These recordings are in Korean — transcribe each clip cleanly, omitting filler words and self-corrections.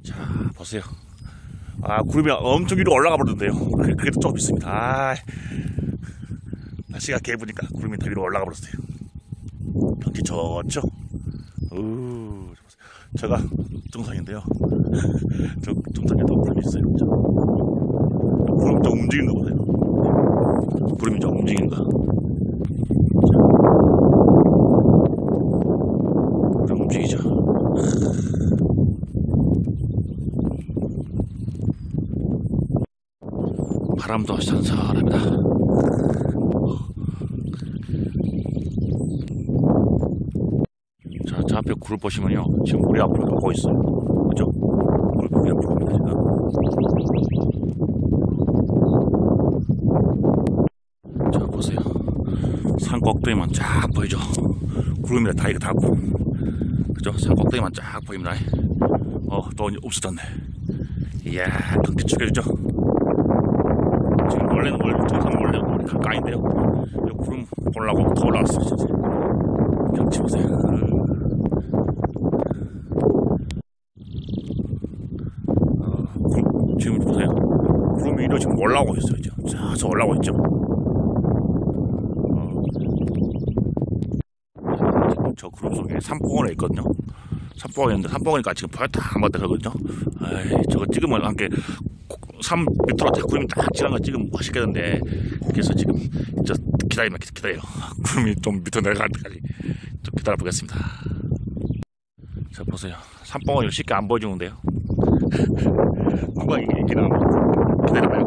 자, 보세요. 아, 구름이 엄청 위로 올라가 버렸는데요. 그래도 조금 있습니다. 아, 날씨가 개부니까 구름이 더 위로 올라가 버렸어요. 경치 좋죠? 제가 정상인데요. 저 정상에도 구름이 있어요. 구름 좀 움직이는 거 보세요. 구름이 좀 움직이는 거. 구름 움직이죠. 바람도 선선합니다. 자, 저 앞에 구름 보시면요. 지금 우리 앞으로 가고 있어요. 그죠? 우리 앞으로 갑니다, 지금. 자, 보세요. 산 꼭대기만 쫙 보이죠? 구름이라 다 이거 다 구름. 그죠? 산 꼭대기만 쫙 보입니다. 또 없어졌네. 이야, 경치 죽여주죠? 지금 원래는 우리 가까이인데요. 구름 보려고 더 올라왔어요, 진짜. 경치 보세요. 지금 보세요. 구름이 위로 지금 올라오고 있어요. 지금 저 올라오고 있죠. 저 구름 속에 산봉우리 있거든요. 산봉우리 있는데 산봉우리가 지금 벌써 한번 되거든요. 저거 찍으면 함께 산 밑으로 다 구름이 딱 지나간 거 찍으면 멋있겠는데, 그래서 지금 저 기다려요. 구름이 좀 밑으로 내려갈 때까지 좀 기다려 보겠습니다. 자, 보세요. 산봉우리 쉽게 안 보여주는데요. 누가 이기나 한번 기다려봐요.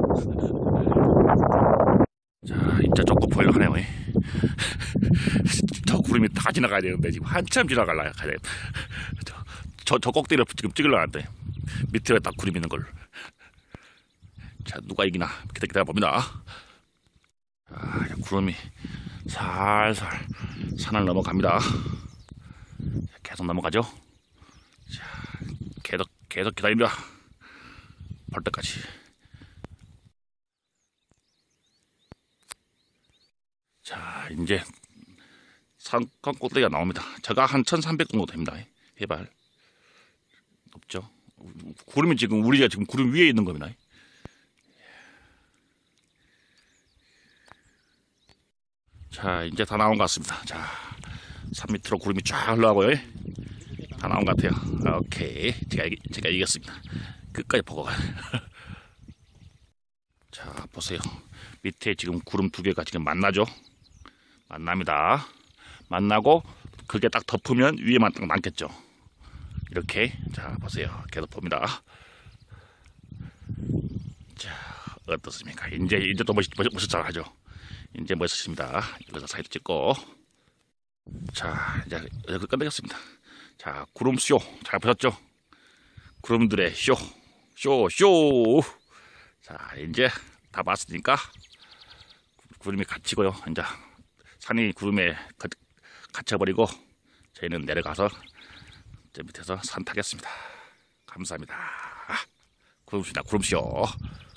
자, 이제 조금 보이려고 하네요. 저 구름이 다 지나가야 되는데 지금 한참 지나가려고 가야 돼. 저 꼭대기를 지금 찍으려고 하는데 밑에 딱 구름 있는 걸. 자, 누가 이기나 기다려봅니다. 자, 구름이 살살 산을 넘어갑니다. 계속 넘어가죠. 자, 계속 기다립니다. 볼 때까지. 자, 이제 산 꼭대기가 나옵니다. 제가 한 1300 정도 됩니다. 해발 높죠. 구름이 지금 우리가 지금 구름 위에 있는 겁니다. 자, 이제 다 나온 것 같습니다. 자, 산 밑으로 구름이 쫙 흘러가고요. 다 나온 것 같아요. 오케이, 제가 이겼습니다. 끝까지 보고 가요. 자, 보세요. 밑에 지금 구름 두 개가 지금 만나죠. 만납니다. 만나고 그게 딱 덮으면 위에만 딱 남겠죠. 이렇게. 자, 보세요. 계속 봅니다. 자, 어떻습니까? 이제 또 멋있잖아 하죠. 이제 멋있습니다. 여기서 사이드 찍고. 자, 이제 끝내겠습니다. 자, 구름 쇼 잘 보셨죠? 구름들의 쇼. 자, 이제 다 봤으니까 구름이 갇히고요. 이제 산이 구름에 갇혀버리고 저희는 내려가서 저 밑에서 산 타겠습니다. 감사합니다. 구름쇼다, 구름쇼.